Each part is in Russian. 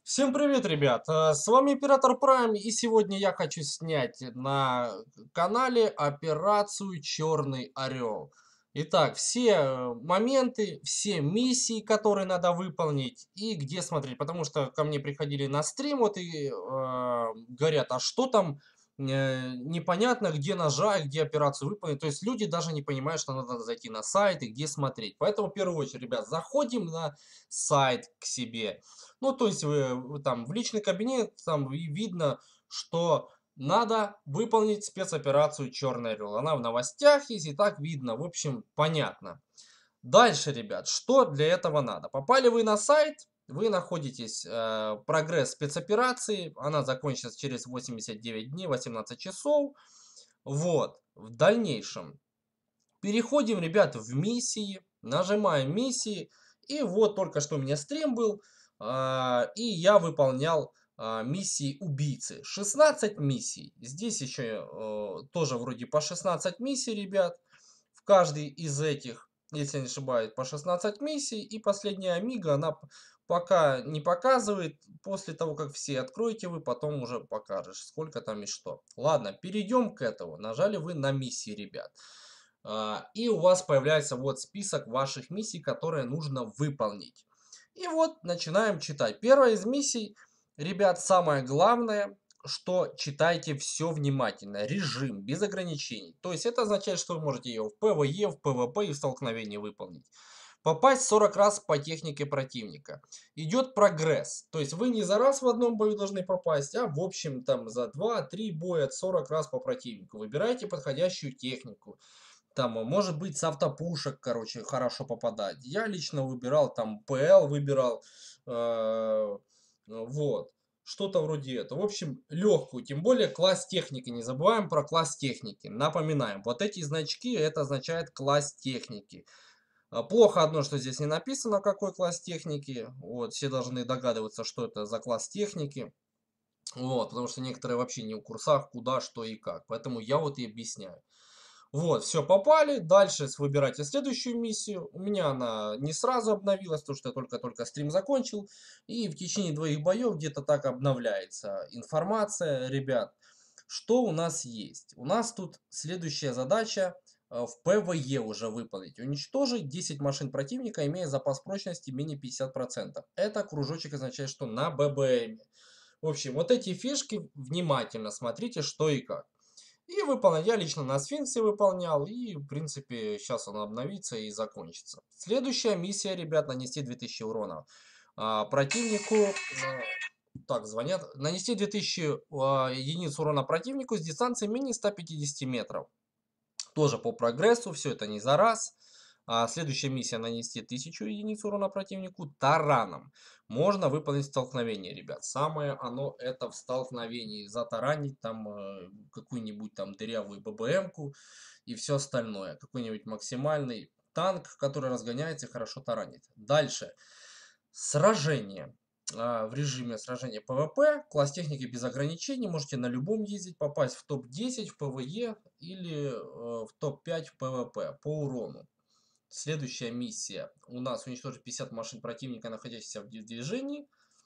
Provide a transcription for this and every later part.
Всем привет, ребят! С вами Оператор Prime, и сегодня я хочу снять на канале операцию Черный Орел. Итак, все моменты, все миссии, которые надо выполнить и где смотреть. Потому что ко мне приходили на стрим вот и говорят, а что там непонятно, где нажать, где операцию выполнить. То есть люди даже не понимают, что надо зайти на сайт и где смотреть. Поэтому в первую очередь, ребят, заходим на сайт к себе. Ну, то есть вы там в личный кабинет, там и видно, что надо выполнить спецоперацию «Черный орел». Она в новостях есть, и так видно. В общем, понятно. Дальше, ребят, что для этого надо? Попали вы на сайт, вы находитесь прогресс спецоперации. Она закончится через 89 дней, 18 часов. Вот, в дальнейшем. Переходим, ребят, в миссии, нажимаем миссии. И вот только что у меня стрим был, и я выполнял миссии убийцы. 16 миссий. Здесь еще тоже вроде по 16 миссий, ребят. В каждой из этих, если не ошибаюсь, по 16 миссий. И последняя Амига, она пока не показывает. После того, как все откроете, вы потом уже покажешь, сколько там и что. Ладно, перейдем к этому. Нажали вы на миссии, ребят. И у вас появляется вот список ваших миссий, которые нужно выполнить. И вот начинаем читать. Первая из миссий, ребят, самое главное, что читайте все внимательно. Режим, без ограничений. То есть это означает, что вы можете ее в ПВЕ, в ПВП и в столкновении выполнить. Попасть 40 раз по технике противника. Идет прогресс. То есть вы не за раз в одном бою должны попасть, а в общем там за 2-3 боя 40 раз по противнику. Выбирайте подходящую технику. Там, может быть, с автопушек, короче, хорошо попадать. Я лично выбирал, там, ПЛ выбирал, вот. Что-то вроде этого. В общем, легкую, тем более класс техники. Не забываем про класс техники. Напоминаем, вот эти значки, это означает класс техники. Плохо одно, что здесь не написано, какой класс техники. Вот, все должны догадываться, что это за класс техники. Вот, потому что некоторые вообще не в курсах, куда, что и как. Поэтому я вот и объясняю. Вот, все, попали. Дальше выбирайте следующую миссию. У меня она не сразу обновилась, потому что я только-только стрим закончил. И в течение двоих боев где-то так обновляется информация. Ребят, что у нас есть? У нас тут следующая задача в ПВЕ уже выполнить. Уничтожить 10 машин противника, имея запас прочности менее 50%. Это кружочек означает, что на ББМ. В общем, вот эти фишки внимательно смотрите, что и как. И выполнял. Я лично на сфинксе выполнял. И, в принципе, сейчас он обновится и закончится. Следующая миссия, ребят, нанести 2000 урона противнику. Так, звонят. Нанести 2000 единиц урона противнику с дистанции менее 150 метров. Тоже по прогрессу, все это не за раз. Следующая миссия нанести 1000 единиц урона противнику тараном. Можно выполнить столкновение, ребят. Самое оно это в столкновении. Затаранить там какую-нибудь там дырявую ББМку и все остальное. Какой-нибудь максимальный танк, который разгоняется и хорошо таранит. Дальше. Сражение. В режиме сражения ПВП, класс техники без ограничений, можете на любом ездить, попасть в топ-10 в ПВЕ или в топ-5 в ПВП по урону. Следующая миссия. У нас уничтожить 50 машин противника, находящихся в движении.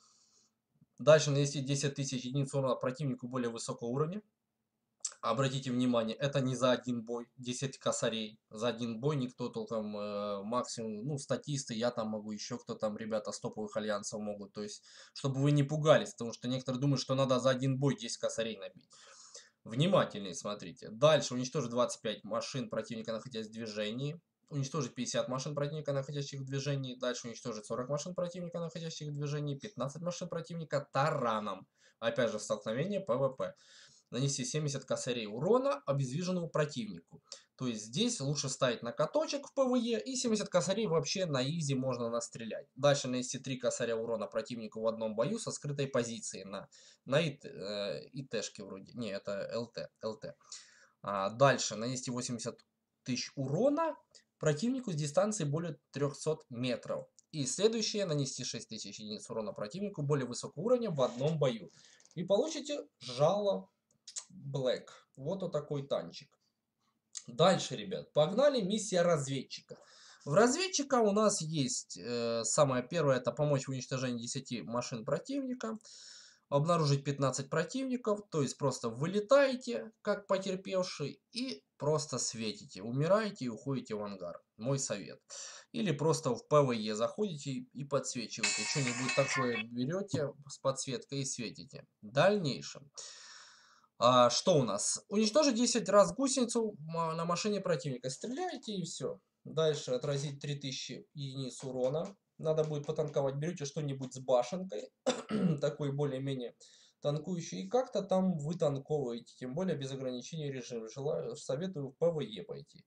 Дальше нанести 10 тысяч единиц урона противнику более высокого уровня. Обратите внимание, это не за один бой, 10 косарей. За один бой никто толком, максимум, ну, статисты, я там могу, еще кто там, ребята с топовых альянсов могут. То есть, чтобы вы не пугались, потому что некоторые думают, что надо за один бой 10 косарей набить. Внимательнее смотрите. Дальше уничтожить 25 машин противника, находясь в движении. Уничтожить 50 машин противника, находящих в движении. Дальше уничтожить 40 машин противника, находящих в движении. 15 машин противника тараном. Опять же, столкновение ПВП. Нанести 70 косарей урона обездвиженному противнику. То есть здесь лучше ставить на каточек в ПВЕ, и 70 косарей вообще на изи можно настрелять. Дальше нанести 3 косаря урона противнику в одном бою со скрытой позиции на ИТшке вроде. Не, это ЛТ. Дальше нанести 80 тысяч урона противнику с дистанции более 300 метров. И следующее, нанести 6000 единиц урона противнику более высокого уровня в одном бою. И получите жало Black. Вот такой танчик. Дальше, ребят, погнали. Миссия разведчика. В разведчика у нас есть самое первое, это помочь в уничтожении 10 машин противника, обнаружить 15 противников, то есть просто вылетаете как потерпевший и просто светите, умираете и уходите в ангар. Мой совет. Или просто в ПВЕ заходите и подсвечиваете. Что-нибудь такое берете с подсветкой и светите. В дальнейшем. Что у нас? Уничтожить 10 раз гусеницу на машине противника. Стреляете и все. Дальше отразить 3000 единиц урона. Надо будет потанковать. Берете что-нибудь с башенкой. Такой более-менее танкующий. И как-то там вы танковываете. Тем более без ограничений режима. Желаю, советую в ПВЕ пойти.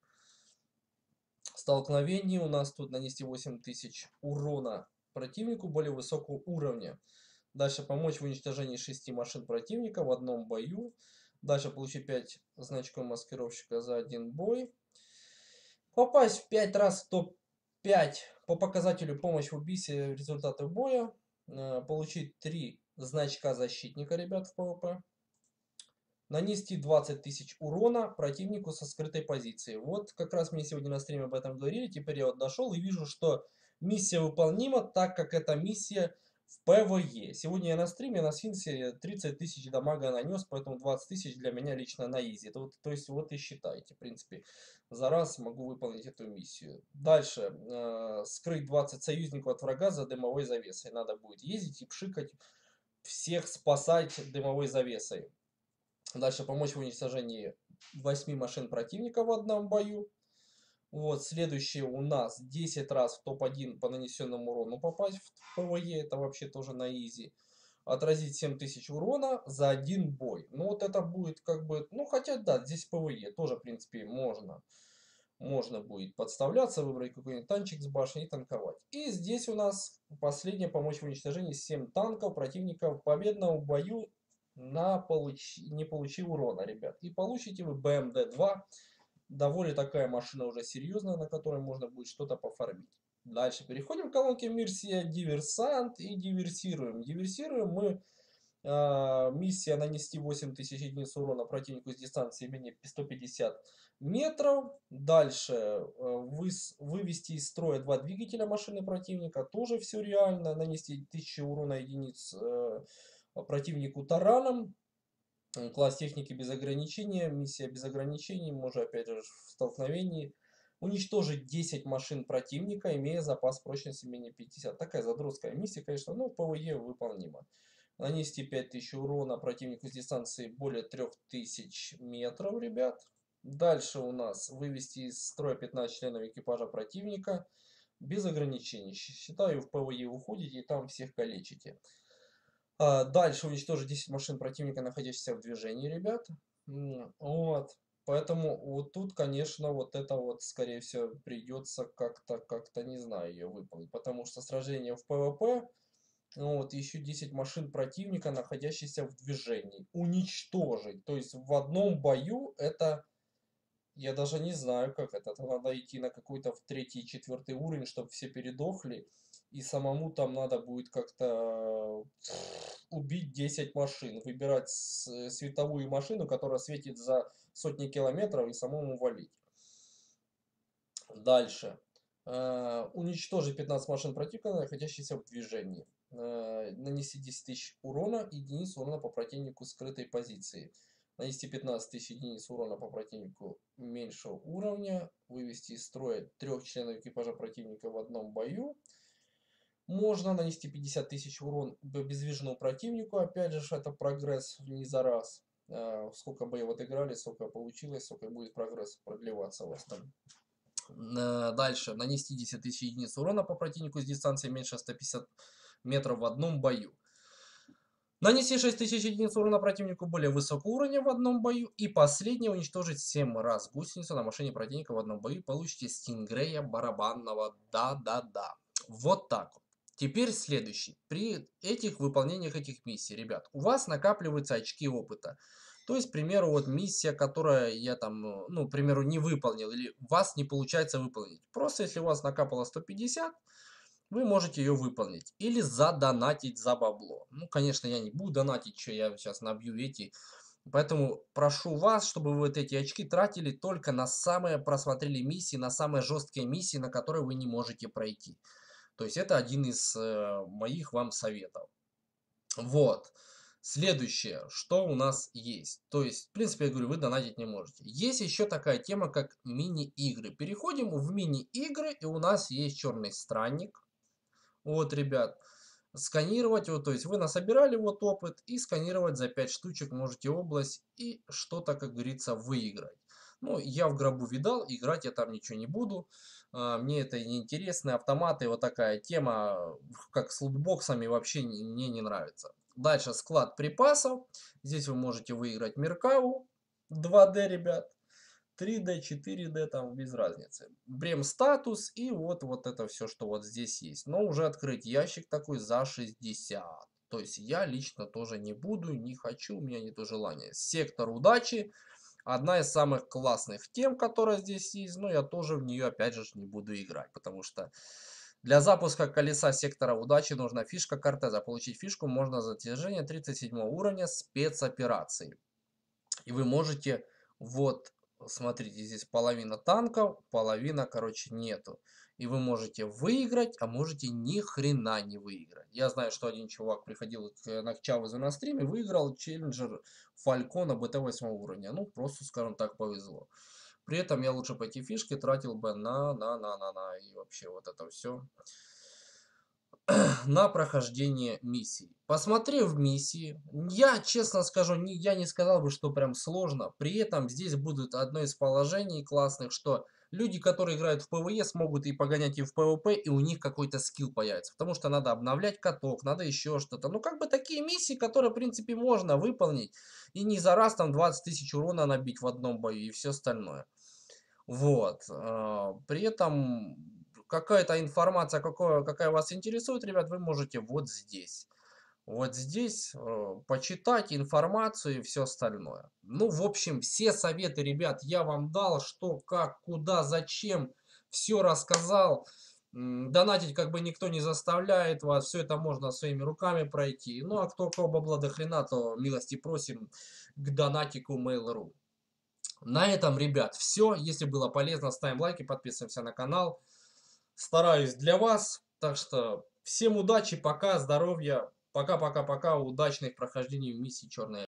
Столкновение у нас тут нанести 8000 урона противнику более высокого уровня. Дальше помочь в уничтожении 6 машин противника в одном бою. Дальше получить 5 значков маскировщика за один бой. Попасть в 5 раз в топ-5 по показателю помощь в убийстве результаты боя. Получить 3 значка защитника, ребят, в ПВП. Нанести 20 000 урона противнику со скрытой позиции. Вот как раз мне сегодня на стриме об этом говорили. Теперь я вот дошел и вижу, что миссия выполнима, так как эта миссия в ПВЕ. Сегодня я на стриме на Сфинксе 30 000 дамага нанес, поэтому 20 000 для меня лично на изи. То есть вот и считайте. В принципе, за раз могу выполнить эту миссию. Дальше. Скрыть 20 союзников от врага за дымовой завесой. Надо будет ездить и пшикать, всех спасать дымовой завесой. Дальше помочь в уничтожении 8 машин противника в одном бою. Вот, следующее у нас 10 раз в топ-1 по нанесенному урону попасть в ПВЕ. Это вообще тоже на изи. Отразить 7000 урона за один бой. Ну вот это будет как бы... Ну хотя да, здесь ПВЕ тоже в принципе можно. Можно будет подставляться, выбрать какой-нибудь танчик с башней и танковать. И здесь у нас последняя помощь в уничтожении 7 танков противника в победном бою не получи урона, ребят. И получите вы БМД-2. Довольно такая машина уже серьезная, на которой можно будет что-то пофармить. Дальше переходим к колонке миссия диверсант и диверсируем. Диверсируем мы миссия нанести 8000 единиц урона противнику с дистанции менее 150 метров. Дальше вывести из строя 2 двигателя машины противника. Тоже все реально. Нанести 1000 урона единиц противнику тараном. Класс техники без ограничения, миссия без ограничений, можно опять же в столкновении. Уничтожить 10 машин противника, имея запас прочности менее 50. Такая задротская миссия, конечно, но ПВЕ выполнима. Нанести 5000 урона противнику с дистанции более 3000 метров, ребят. Дальше у нас вывести из строя 15 членов экипажа противника без ограничений. Считаю, в ПВЕ уходите и там всех калечите. Дальше уничтожить 10 машин противника, находящихся в движении, ребят. Вот. Поэтому вот тут, конечно, вот это вот, скорее всего, придется как-то, не знаю, ее выполнить. Потому что сражение в ПВП, вот, еще 10 машин противника, находящихся в движении. Уничтожить. То есть в одном бою это... Я даже не знаю, как это. Это надо идти на какой-то в 3-4 уровень, чтобы все передохли. И самому там надо будет как-то убить 10 машин. Выбирать световую машину, которая светит за сотни километров, и самому валить. Дальше. Уничтожить 15 машин противника, находящихся в движении. Нанести 10 000 урона, единиц урона по противнику скрытой позиции. Нанести 15 000 единиц урона по противнику меньшего уровня. Вывести из строя 3 членов экипажа противника в одном бою. Можно нанести 50 000 урон безвиженному противнику. Опять же, это прогресс не за раз. Сколько бы вы отыграли, сколько получилось, сколько будет прогресс продлеваться у вас там. Дальше. Нанести 10 000 единиц урона по противнику с дистанции меньше 150 метров в одном бою. Нанести 6000 единиц урона противнику более высокого уровня в одном бою. И последнее, уничтожить 7 раз гусеницу на машине противника в одном бою. Получите стингрея барабанного. Да-да-да. Вот так вот. Теперь следующий. При этих выполнениях этих миссий, ребят, у вас накапливаются очки опыта. То есть, к примеру, вот миссия, которая я там, ну, к примеру, не выполнил, или у вас не получается выполнить. Просто если у вас накапало 150, вы можете ее выполнить. Или задонатить за бабло. Ну, конечно, я не буду донатить, что я сейчас набью эти Поэтому прошу вас, чтобы вы вот эти очки тратили только на самые просмотрели миссии, на самые жесткие миссии, на которые вы не можете пройти. То есть это один из моих вам советов. Вот. Следующее, что у нас есть. То есть, в принципе, я говорю, вы донатить не можете. Есть еще такая тема, как мини-игры. Переходим в мини-игры, и у нас есть черный странник. Вот, ребят. Сканировать, вот, то есть вы насобирали вот опыт, и сканировать за 5 штучек можете область и что-то, как говорится, выиграть. Ну, я в гробу видал, играть я там ничего не буду. Мне это не интересно. Автоматы, вот такая тема, как с лутбоксами, вообще мне не нравится. Дальше склад припасов. Здесь вы можете выиграть Меркаву 2D, ребят. 3D, 4D, там без разницы. Брем статус и вот это все, что вот здесь есть. Но уже открыть ящик такой за 60. То есть я лично тоже не буду, не хочу, у меня нету желания. Сектор удачи. Одна из самых классных тем, которая здесь есть, но я тоже в нее опять же не буду играть, потому что для запуска колеса сектора удачи нужна фишка Кортеза. Получить фишку можно за достижение 37 уровня спецоперации. И вы можете, вот, смотрите, здесь половина танков, половина, короче, нету. И вы можете выиграть, а можете ни хрена не выиграть. Я знаю, что один чувак приходил к Нокчавезу на стриме, выиграл челленджер Фалькона БТ 8 уровня. Ну, просто, скажем так, повезло. При этом я лучше по эти фишки тратил бы на и вообще вот это все на прохождение миссий. Посмотрев миссии, я честно скажу, я не сказал бы, что прям сложно. При этом здесь будет одно из положений классных, что люди, которые играют в ПВЕ, смогут и погонять и в ПВП, и у них какой-то скилл появится. Потому что надо обновлять каток, надо еще что-то. Ну, как бы такие миссии, которые, в принципе, можно выполнить. И не за раз там 20 тысяч урона набить в одном бою и все остальное. Вот. При этом какая-то информация, какая вас интересует, ребят, вы можете вот здесь. Вот здесь почитать информацию и все остальное. Ну, в общем, все советы, ребят, я вам дал, что, как, куда, зачем, все рассказал. Донатить как бы никто не заставляет вас, все это можно своими руками пройти. Ну, а кто кого бабла до хрена, то милости просим к донатику Mail.ru. На этом, ребят, все. Если было полезно, ставим лайки, подписываемся на канал. Стараюсь для вас. Так что всем удачи, пока, здоровья. Пока-пока-пока. Удачных прохождений в миссии Черная.